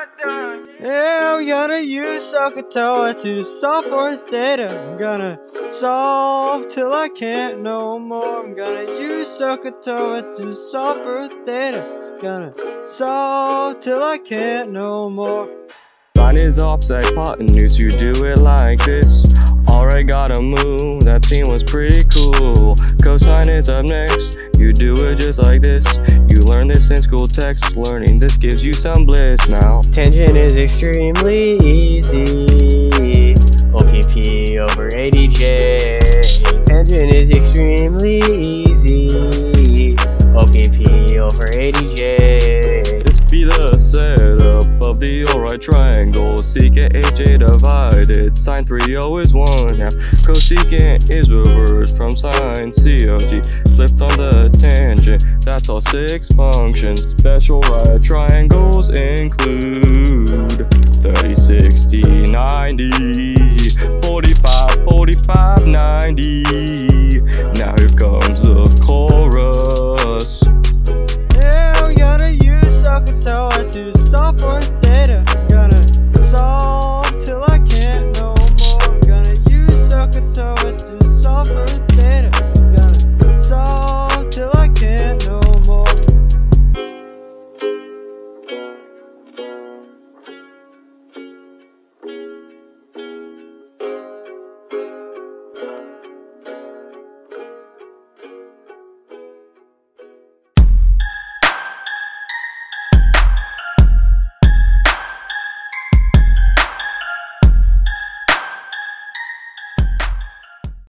Yeah, I'm gonna use SohCahToa to solve for theta. I'm gonna solve till I can't no more. I'm gonna use SohCahToa to solve for theta. Gonna solve till I can't no more. Sine is opposite hypotenuse, you do it like this. Alright, got a move, that scene was pretty cool. Cosine is up next, you do it just like this. You learn this in school text, learning this gives you some bliss now. Tangent is extremely easy. OPP over ADJ. Tangent is extremely easy. OPP over ADJ. This be the setup of the alright triangle. SohCahAJ divided, sine 3O is 1/2. Cosecant is reversed from sine COT. Flipped on the tangent, that's all 6 functions. Special right triangles include 30, 60, 90, 45, 45, 90. Now here comes the chorus. Yeah, I'm gonna use SohCahToa to solve for theta.